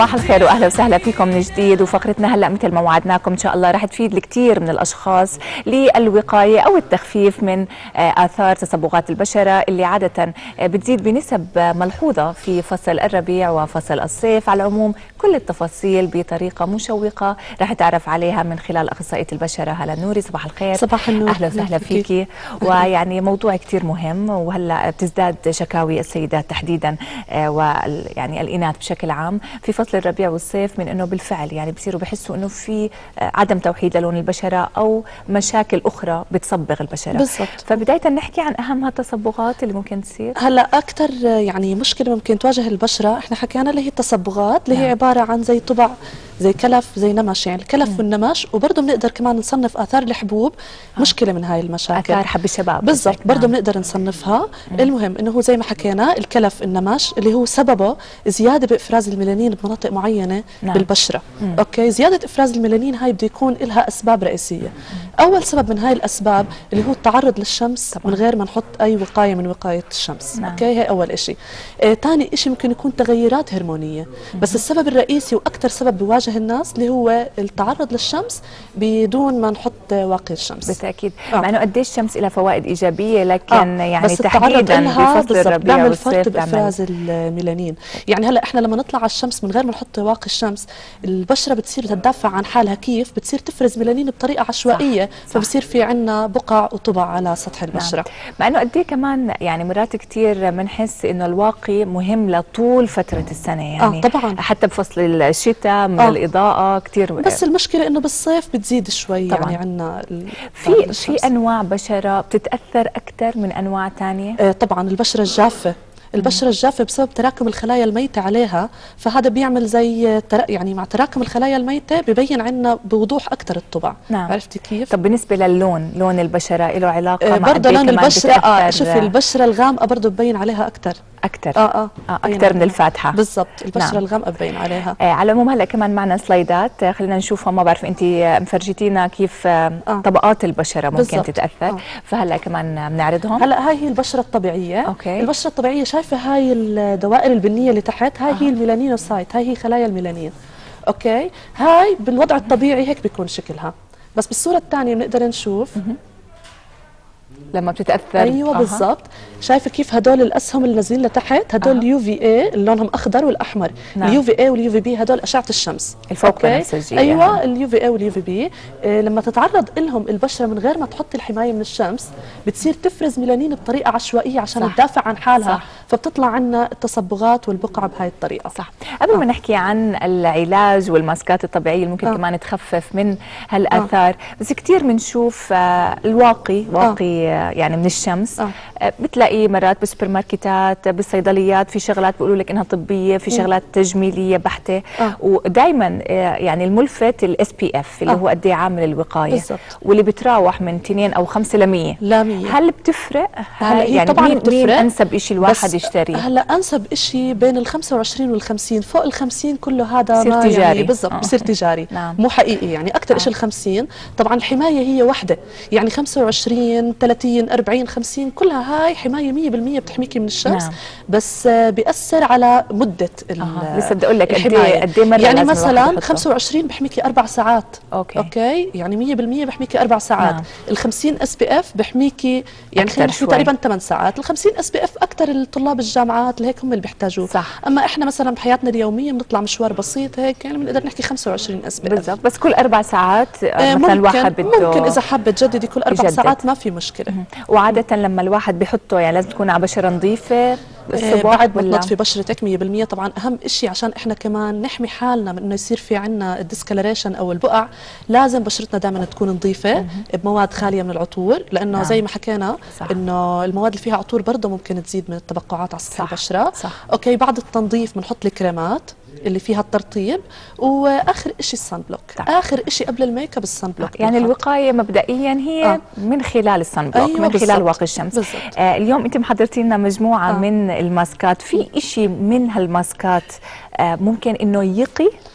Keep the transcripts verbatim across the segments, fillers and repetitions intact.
صباح الخير واهلا وسهلا فيكم من جديد. وفقرتنا هلا مثل ما وعدناكم ان شاء الله راح تفيد الكثير من الاشخاص للوقايه او التخفيف من اثار تصبغات البشره اللي عاده بتزيد بنسب ملحوظه في فصل الربيع وفصل الصيف. على العموم كل التفاصيل بطريقه مشوقه راح تعرف عليها من خلال اخصائيه البشره هلا نوري. صباح الخير. صباح النور. اهلا وسهلا فيكي. ويعني موضوع كثير مهم، وهلا بتزداد شكاوي السيدات تحديدا ويعني الاناث بشكل عام في فصل الربيع والصيف من انه بالفعل يعني بصيروا بحسوا انه في عدم توحيد للون البشره او مشاكل اخرى بتصبغ البشره. بالضبط. فبدايه نحكي عن اهم هالتصبغات اللي ممكن تصير. هلا اكثر يعني مشكله ممكن تواجه البشره احنا حكينا اللي هي التصبغات اللي هي عباره عن زي طبع زي كلف زي نمش، يعني الكلف م. والنمش، وبرضه بنقدر كمان نصنف اثار الحبوب آه. مشكله من هاي المشاكل. اثار حب الشباب بالضبط برضه بنقدر نصنفها. م. المهم انه هو زي ما حكينا الكلف النمش اللي هو سببه زياده بافراز الميلانين بمناطق معينه نعم. بالبشره. م. اوكي، زياده افراز الميلانين هاي بده يكون لها اسباب رئيسيه. م. اول سبب من هاي الاسباب اللي هو التعرض للشمس طبعا. من غير ما نحط اي وقايه من وقايه الشمس. نعم. اوكي، هي اول شيء. ثاني آه شيء ممكن يكون تغيرات هرمونيه. م. بس السبب الرئيسي واكثر سبب بيواجه الناس اللي هو التعرض للشمس بدون ما نحط واقي الشمس. بالتاكيد. آه. مع انه قد ايش الشمس لها فوائد ايجابيه، لكن آه. يعني بس تحديدا بفصل الربيع بيعمل فرط بافراز الميلانين. يعني هلا احنا لما نطلع على الشمس من غير ما نحط واقي الشمس البشره بتصير تدافع عن حالها، كيف بتصير تفرز ميلانين بطريقه عشوائيه، صح. فبصير في عندنا بقع وطبع على سطح البشره. نعم. مع انه قد ايه كمان يعني مرات كثير بنحس انه الواقي مهم لطول فتره السنه، يعني آه طبعا. حتى بفصل الشتاء من آه. الاضاءه كثير. بس المشكله انه بالصيف بتزيد شوي طبعا. يعني عندنا في في انواع بشره بتتاثر اكثر من انواع ثانيه. آه طبعا البشره الجافه البشرة الجافة بسبب تراكم الخلايا الميتة عليها، فهذا بيعمل زي تر... يعني مع تراكم الخلايا الميتة ببين عنا بوضوح أكثر الطبع. نعم. عرفتي كيف؟ طب بالنسبة للون، لون البشرة له علاقة آه مع برضه لون البشرة آه شوفي البشرة الغامقة برضه ببين عليها أكثر. أكثر اه اه, آه أكثر من الفاتحة. بالضبط، البشرة نعم. الغامقة ببين عليها. آه على العموم هلا كمان معنا سلايدات خلينا نشوفها. ما بعرف أنت مفرجتينا كيف آه آه. طبقات البشرة ممكن بالزبط. تتأثر. آه. فهلا كمان بنعرضهم. هلا هاي هي البشرة الطبيعية. أوكي. البشرة الطبيعية شايفة هاي الدوائر البنيه اللي تحت، هاي آه. هي الميلانينوسايت، هاي هي خلايا الميلانين. اوكي، هاي بالوضع الطبيعي هيك بيكون شكلها، بس بالصوره الثانيه بنقدر نشوف لما بتتاثر. ايوه آه. بالضبط. شايفه كيف هدول الاسهم اللي نازلين لتحت هدول اليو في اي اللي لونهم اخضر والاحمر. نعم. اليو في اي واليو في بي هدول اشعه الشمس الفوق بنفسجيه. ايوه يعني. اليو في اي واليو في بي آه لما تتعرض لهم البشره من غير ما تحط الحمايه من الشمس بتصير تفرز ميلانين بطريقه عشوائيه عشان صح. تدافع عن حالها. صح. فبتطلع عنا التصبغات والبقع بهاي الطريقه. صح. قبل آه. ما نحكي عن العلاج والماسكات الطبيعيه اللي ممكن آه. كمان تخفف من هالاثار، آه. بس كثير بنشوف آه الواقي واقي آه. يعني من الشمس. آه. بتلاقي مرات بالسوبر ماركتات بالصيدليات في شغلات بيقولوا لك انها طبيه، في شغلات تجميليه بحته. آه. ودائما يعني الملفت الاس بي اف اللي آه. هو قد ايه عامل الوقايه بالزبط. واللي بتراوح من اثنين او خمسة ل مية. لا مية. هل بتفرق؟ هلا يعني طبعا مين, بتفرق. مين انسب شيء الواحد يشتريه؟ هلا انسب شيء بين ال خمسة وعشرين وال خمسين، فوق ال خمسين كله هذا بصير ما تجاري. يعني بالضبط آه. بصير تجاري. نعم. مو حقيقي، يعني اكثر آه. شيء ال خمسين. طبعا الحمايه هي وحده، يعني خمسة وعشرين ثلاثين أربعين خمسين كلها هاي حمايه مية بالمية بتحميكي من الشمس. نعم. بس بيأثر على مدة آه. لسه بدي اقول لك قد ايه قد ايه مره يعني مثلا خمسة وعشرين بحميكي أربع ساعات. اوكي اوكي يعني مية بالمية بحميكي أربع ساعات. نعم. ال خمسين اس بي اف بحميكي يعني خلينا نحكي تقريبا ثمان ساعات. ال خمسين اس بي اف اكثر الطلاب الجامعات اللي هيك هم اللي بيحتاجوه. صح. اما احنا مثلا بحياتنا اليوميه بنطلع مشوار بسيط هيك يعني بنقدر نحكي خمسة وعشرين اس بي اف بالضبط. بس كل اربع ساعات آه مثلا الواحد بده ممكن اذا حابه تجددي كل اربع يجدد. ساعات ما في مشكله. وعاده لما الواحد بحطه يعني لازم تكون على بشره نظيفه الصباح بعد ما تنظفي بشرتك مية بالمية. طبعا اهم شيء عشان احنا كمان نحمي حالنا من انه يصير في عندنا الديسكلريشن او البقع، لازم بشرتنا دائما تكون نظيفه بمواد خاليه من العطور، لانه نعم. زي ما حكينا صح. انه المواد اللي فيها عطور برضه ممكن تزيد من التبقعات على سطح البشره. صح. اوكي، بعد التنظيف بنحط الكريمات اللي فيها الترطيب، واخر شيء الصن بلوك. طيب. اخر شيء قبل الميك اب الصن بلوك. يعني بنحط. الوقايه مبدئيا هي آه. من خلال الصن بلوك. أيوة من بالزبط. خلال واقي الشمس. آه اليوم انت محضرتي لنا مجموعه آه. من الماسكات. في شيء من هالماسكات آه ممكن انه يقي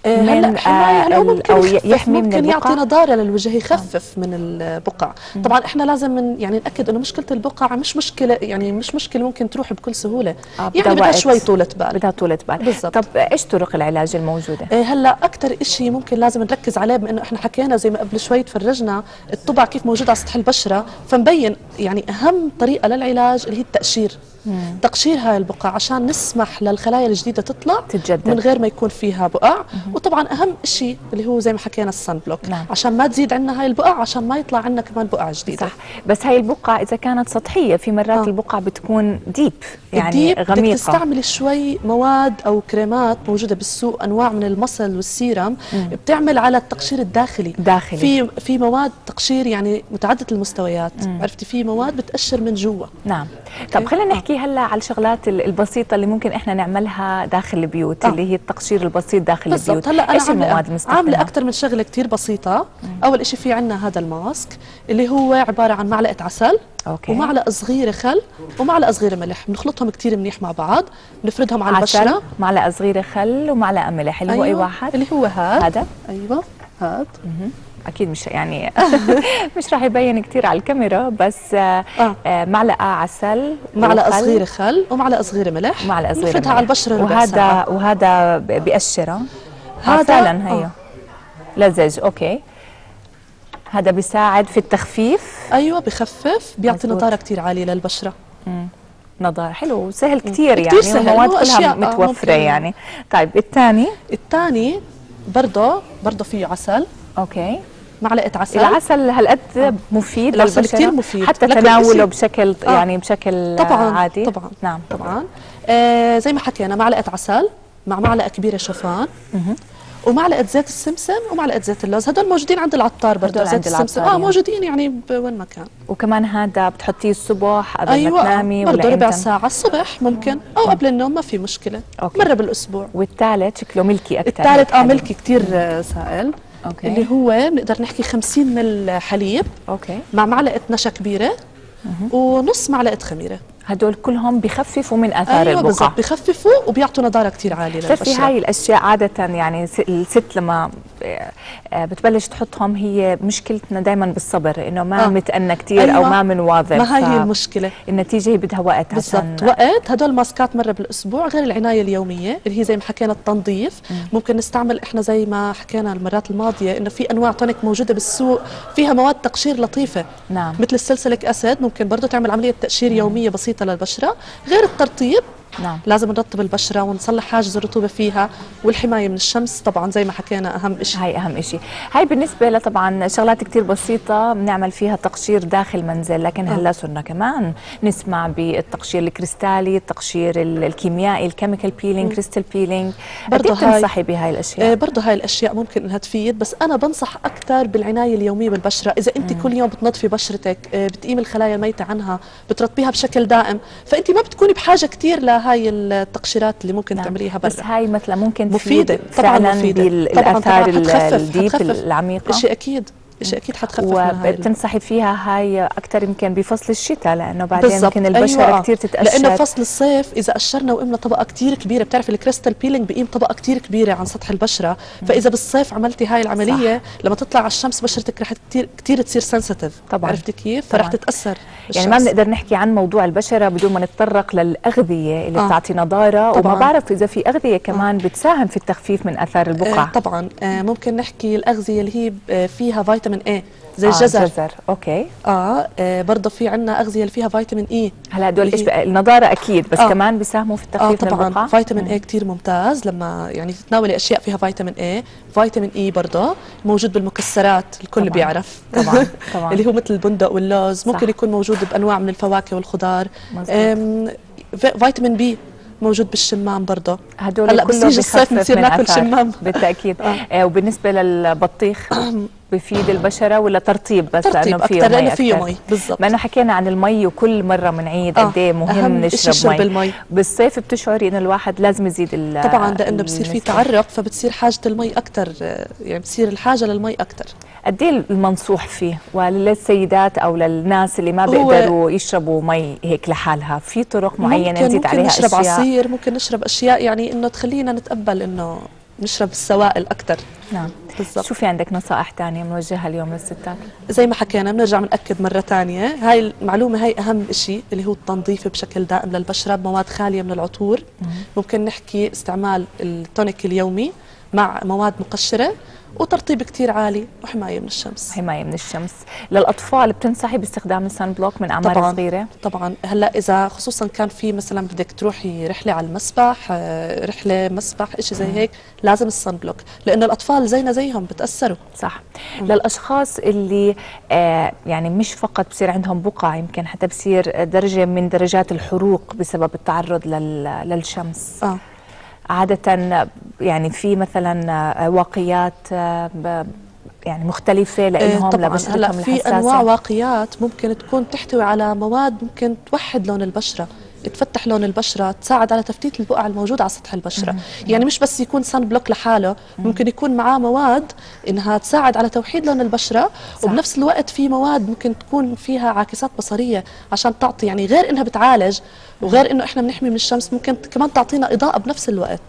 من حماية آه ممكن او يخفف، يحمي من ممكن البقع، يعطي نضاره للوجه، يخفف من البقع. طبعا احنا لازم من يعني ناكد انه مشكله البقع مش مشكله، يعني مش مشكله ممكن تروح بكل سهوله، آه يعني بدها شوي طولة بال. بدها طولة بال بالضبط. طب ايش طرق العلاج الموجوده؟ إيه هلا اكثر شيء ممكن لازم نركز عليه، بما انه احنا حكينا زي ما قبل شوي تفرجنا الطبع كيف موجود على سطح البشره، فمبين يعني اهم طريقه للعلاج اللي هي التقشير. مم. تقشير هاي البقع عشان نسمح للخلايا الجديده تطلع تتجدد من غير ما يكون فيها بقع. مم. وطبعا اهم شيء اللي هو زي ما حكينا السن بلوك. نعم. عشان ما تزيد عندنا هاي البقع، عشان ما يطلع عندنا كمان بقع جديده. صح. بس هاي البقع اذا كانت سطحيه، في مرات آه. البقع بتكون ديب، يعني الديب غميقه، بدك تستعملي شوي مواد او كريمات موجوده بالسوق، انواع من المصل والسيرم. مم. بتعمل على التقشير الداخلي. داخلي. في في مواد تقشير يعني متعدده المستويات. مم. عرفتي في مواد بتقشر من جوا. نعم. طب خلينا نحكي هلا على الشغلات البسيطه اللي ممكن احنا نعملها داخل البيوت. آه. اللي هي التقشير البسيط داخل بالزبط. البيوت. هلا ايش المواد المستخدمه؟ عامله اكثر من شغله كثير بسيطه. مم. اول شيء في عندنا هذا الماسك اللي هو عباره عن معلقه عسل، أوكي. ومعلقه صغيره خل، ومعلقه صغيره ملح، بنخلطهم كثير منيح مع بعض، بنفردهم على البشره. معلقه صغيره خل ومعلقه ملح، اللي أيوة. هو اي واحد؟ اللي هو هذا. هذا ايوه هذا. اكيد مش يعني مش راح يبين كثير على الكاميرا، بس آه. آه معلقه عسل، معلقه صغيره خل، ومعلقه صغيره ملح، معلقه صغيره نفردها على البشره. وهذا وهذا بيقشرها. هذا فعلا هي آه. لزج. اوكي. هذا بيساعد في التخفيف. ايوه بخفف، بيعطي نضاره كثير عاليه للبشره. امم نضاره حلو، سهل كثير يعني، المواد كلها متوفره يعني. طيب الثاني الثاني برضه برضه فيه عسل. اوكي. معلقه عسل. العسل هالقد آه. مفيد العسل كثير مفيد، حتى تناوله بشكل آه. يعني بشكل طبعا عادي. طبعا نعم طبعا. آه زي ما حكينا معلقه عسل مع معلقه كبيره شوفان، ومعلقه زيت السمسم ومعلقه زيت اللوز، هدول موجودين عند العطار برضه. زيت السمسم اه يعني. موجودين يعني بوين ما كان. وكمان هذا بتحطيه الصبح قبل أيوة ما تنامي برضه ربع ساعه الصبح ممكن، او قبل النوم ما في مشكله. أوكي. مره بالاسبوع. والثالث شكله ملكي اكثر. الثالث اه ملكي كثير سائل. أوكي. اللي هو بنقدر نحكي خمسين مل حليب. اوكي. مع معلقه نشا كبيره ونص معلقه خميره. هدول كلهم بخففوا من اثار أيوة البقع. بخففوا وبيعطوا نضاره كثير عاليه للبشره. بتعرفي هاي الاشياء عاده يعني الست لما بتبلش تحطهم، هي مشكلتنا دائما بالصبر، انه ما آه. متأنى كثير. أيوة. او ما منواظب. ما هي المشكله، النتيجه هي بدها وقت. بالضبط وقت. هدول ماسكات مره بالاسبوع، غير العنايه اليوميه اللي هي زي ما حكينا التنظيف. م. ممكن نستعمل احنا زي ما حكينا المرات الماضيه انه في انواع تونيك موجوده بالسوق فيها مواد تقشير لطيفه. نعم. مثل السلسلك اسيد، ممكن برضه تعمل عمليه تقشير م. يوميه بسيطه للبشره. غير الترطيب. نعم. لازم نرطب البشره ونصلح حاجز الرطوبه فيها، والحمايه من الشمس طبعا زي ما حكينا اهم شيء. هاي اهم شيء. هاي بالنسبه لطبعا شغلات كثير بسيطه بنعمل فيها تقشير داخل المنزل، لكن أه. هلا صرنا كمان نسمع بالتقشير الكريستالي، التقشير الكيميائي، الكيميكال بيلينج، كريستال بيلينج. برضه تنصحي بهاي الاشياء؟ آه برضه هاي الاشياء ممكن انها تفيد، بس انا بنصح اكثر بالعنايه اليوميه بالبشره. اذا انت مم. كل يوم بتنظفي بشرتك، آه بتقيم الخلايا الميته عنها، بترطبيها بشكل دائم، فانت ما بتكوني بحاجه كثير هاي التقشيرات اللي ممكن نعم. تعمليها برا. بس هاي مثلا ممكن مفيدة طبعا مفيدة بالاثار الديب العميقه. شيء اكيد شيء اكيد حتخفف. وبتنصحي فيها هاي اكثر يمكن بفصل الشتاء، لانه بعدين ممكن البشره أيوة. كثير تتقشر. لانه فصل الصيف اذا قشرنا وقمنا طبقه كثير كبيره، بتعرفي الكريستال بيلينج بقيم طبقه كثير كبيره عن سطح البشره. مم. فاذا بالصيف عملتي هاي العمليه صح. لما تطلع على الشمس بشرتك رح كثير كثير تصير سنسيتيف. طبعا عرفتي كيف؟ فرح تتاثر بالشمس. يعني ما بنقدر نحكي عن موضوع البشره بدون ما نتطرق للاغذيه اللي آه. بتعطي نضاره. طبعاً. وما بعرف اذا في اغذيه كمان آه. بتساهم في التخفيف من اثار البقع. آه طبعا آه ممكن نحكي الاغذيه اللي هي فيها فيتامين اي زي آه الجزر. الجزر. اوكي. اه, آه برضه في عندنا اغذيه اللي فيها فيتامين اي. هلا هدول ايش بقى؟ النضاره اكيد، بس آه. كمان بيساهموا في التخفيف آه طبعا من البقع. فيتامين اي كثير ممتاز لما يعني تتناولي اشياء فيها فيتامين اي. فيتامين اي برضه موجود بالمكسرات، الكل طبعاً. بيعرف طبعا طبعا اللي هو مثل البندق واللوز. ممكن صح. يكون موجود بانواع من الفواكه والخضار. فيتامين بي موجود بالشمام برضه. هدول هلا بصير الصيف بنصير ناكل شمام بالتاكيد. آه. آه وبالنسبه للبطيخ بفيد البشره ولا ترطيب بس؟ ترطيب لانه فيه مي لانه فيه مي. بالضبط. ما انه حكينا عن المي وكل مره بنعيد قد ايه مهم نشرب مي. المي بالصيف بتشعري انه الواحد لازم يزيد طبعا لانه بصير في تعرق، فبتصير حاجه المي اكثر، يعني بتصير الحاجه للمي اكثر. قد ايه المنصوح فيه؟ وللسيدات او للناس اللي ما بيقدروا يشربوا مي هيك لحالها، في طرق معينه نزيد عليها اشياء؟ ممكن نشرب عصير، ممكن نشرب اشياء يعني انه تخلينا نتقبل انه نشرب السوائل اكثر. نعم بالضبط. شو في عندك نصائح ثانيه موجهه اليوم للستات؟ زي ما حكينا بنرجع بنأكد مرة ثانية، هاي المعلومة هاي أهم شيء اللي هو التنظيف بشكل دائم للبشرة بمواد خالية من العطور. مم. ممكن نحكي استعمال التونيك اليومي مع مواد مقشرة وترطيب كتير عالي وحماية من الشمس. حماية من الشمس. للأطفال بتنصحي باستخدام السان بلوك من أعمار طبعاً صغيرة؟ طبعا. هلا إذا خصوصا كان في مثلا بدك تروحي رحلة على المسبح، رحلة مسبح إشي زي هيك، لازم السان بلوك لأنه الأطفال زينا زيهم بتأثروا. صح. مم. للأشخاص اللي آه يعني مش فقط بصير عندهم بقع، يمكن حتى بصير درجة من درجات الحروق بسبب التعرض للشمس. آه. عادة يعني في مثلا واقيات يعني مختلفة لإلهم لبشرتهم هلا في أنواع واقيات ممكن تكون تحتوي على مواد ممكن توحد لون البشرة، تفتح لون البشرة، تساعد على تفتيت البقع الموجودة على سطح البشرة. مم. يعني مش بس يكون سان بلوك لحاله، ممكن يكون معاه مواد إنها تساعد على توحيد لون البشرة. صح. وبنفس الوقت في مواد ممكن تكون فيها عاكسات بصرية عشان تعطي، يعني غير إنها بتعالج وغير إنه إحنا بنحمي من الشمس، ممكن كمان تعطينا إضاءة بنفس الوقت.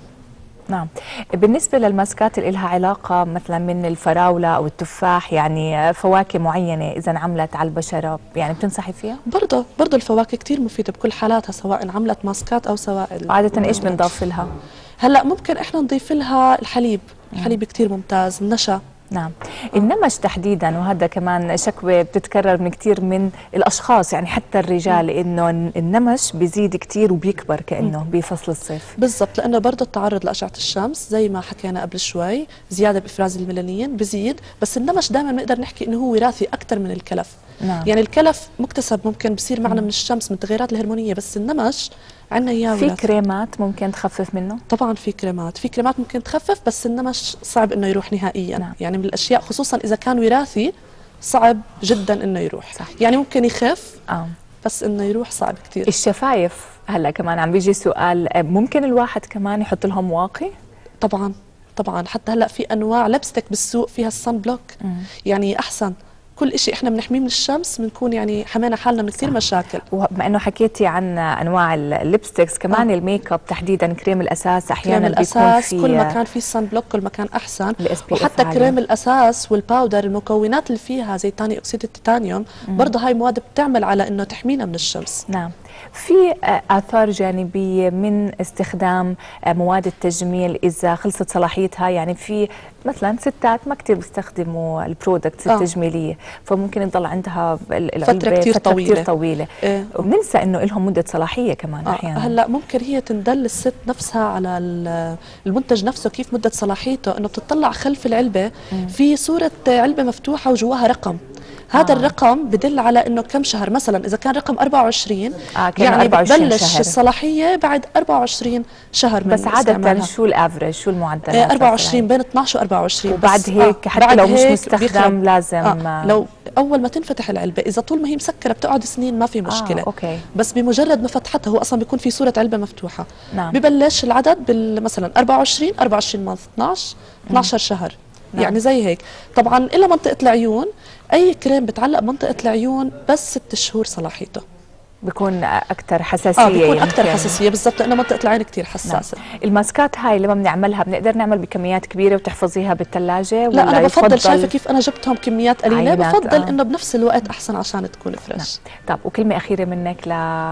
نعم. بالنسبة للماسكات اللي لها علاقة مثلا من الفراولة أو التفاح، يعني فواكه معينة إذا انعملت على البشرة، يعني بتنصحي فيها؟ برضه برضه الفواكه كتير مفيدة بكل حالاتها، سواء انعملت ماسكات أو سوائل. عادة إيش بنضاف لها؟ هلا ممكن إحنا نضيف لها الحليب، الحليب كتير ممتاز، النشا. نعم. النمش تحديدا، وهذا كمان شكوى بتتكرر من كثير من الاشخاص، يعني حتى الرجال، انه النمش بيزيد كثير وبيكبر كانه بفصل الصيف. بالضبط، لانه برضه التعرض لاشعه الشمس زي ما حكينا قبل شوي، زياده بافراز الميلانين بزيد، بس النمش دائما بنقدر نحكي انه هو وراثي اكثر من الكلف. نعم. يعني الكلف مكتسب، ممكن بصير معنا من الشمس من التغيرات الهرمونيه، بس النمش عندنا اياه في كريمات ممكن تخفف منه؟ طبعا في كريمات، في كريمات ممكن تخفف، بس النمش صعب انه يروح نهائيا. نعم. يعني من الاشياء خصوصا اذا كان وراثي صعب جدا انه يروح. صح. يعني ممكن يخف آه. بس انه يروح صعب كثير. الشفايف هلا كمان عم بيجي سؤال، ممكن الواحد كمان يحط لهم واقي؟ طبعا طبعا، حتى هلا في انواع لبستك بالسوق فيها الصن بلوك. مم. يعني احسن كل شيء احنا بنحميه من الشمس بنكون يعني حمينا حالنا من كثير مشاكل. وبما انه حكيتي عن انواع الليبستكس كمان، آه. الميك اب تحديدا كريم الاساس احيانا كريم الاساس بيكون في كل ما كان في صن بلوك كل ما كان احسن، وحتى كريم الاساس والباودر المكونات اللي فيها زي ثاني اكسيد التيتانيوم برضه هاي مواد بتعمل على انه تحمينا من الشمس. نعم. في آثار جانبية من استخدام مواد التجميل إذا خلصت صلاحيتها؟ يعني في مثلا ستات ما كتير بيستخدموا البرودكتس آه. التجميلية، فممكن يضل عندها فترة كتير فترة طويلة, كتير طويلة. إيه؟ وبننسى إنه لهم مدة صلاحية كمان. آه. أحيانا هلا ممكن هي تندل الست نفسها على المنتج نفسه كيف مدة صلاحيته، إنه بتطلع خلف العلبة م. في صورة علبة مفتوحة وجواها رقم. هذا آه. الرقم بدل على انه كم شهر، مثلا اذا كان رقم أربعة وعشرين آه يعني بتبلش الصلاحيه بعد أربعة وعشرين شهر من بس عاده استعمالها. شو الافرج، شو المعدل؟ آه أربعة وعشرين، بين اثنعش وأربعة وعشرين، وبعد هيك آه. حتى لو مش مستخدم لازم آه. لو اول ما تنفتح العلبة اذا طول ما هي مسكره بتقعد سنين ما في مشكله. آه. أوكي. بس بمجرد ما فتحتها، هو اصلا بيكون في صوره علبه مفتوحه. نعم. ببلش العدد بال مثلا أربعة وعشرين أربعة وعشرين مانث، اثنعش اثنعش شهر. نعم. يعني زي هيك. طبعا إلى منطقة العيون، أي كريم بتعلق منطقة العيون بس ست شهور صلاحيته بيكون أكثر حساسية. اه بيكون أكثر حساسية بالضبط، لأنه منطقة العين كثير حساسة. نعم. الماسكات هاي لما بنعملها بنقدر نعمل بكميات كبيرة وتحفظيها بالثلاجة؟ لا أنا بفضل، شايفة كيف أنا جبتهم كميات قليلة، بفضل آه. إنه بنفس الوقت أحسن عشان تكون فريش. نعم. طب وكلمة أخيرة منك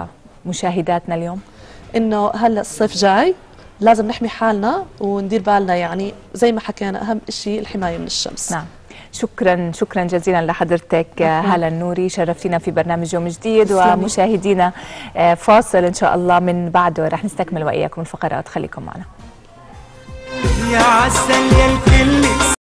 لمشاهداتنا اليوم؟ إنه هلا الصيف جاي، لازم نحمي حالنا وندير بالنا، يعني زي ما حكينا أهم شيء الحماية من الشمس. نعم. شكرا شكرا جزيلا لحضرتك هالة النوري، شرفتينا في برنامج يوم جديد. ومشاهدينا فاصل ان شاء الله من بعده رح نستكمل واياكم الفقرات، خليكم معنا. يا عسل يا الكل.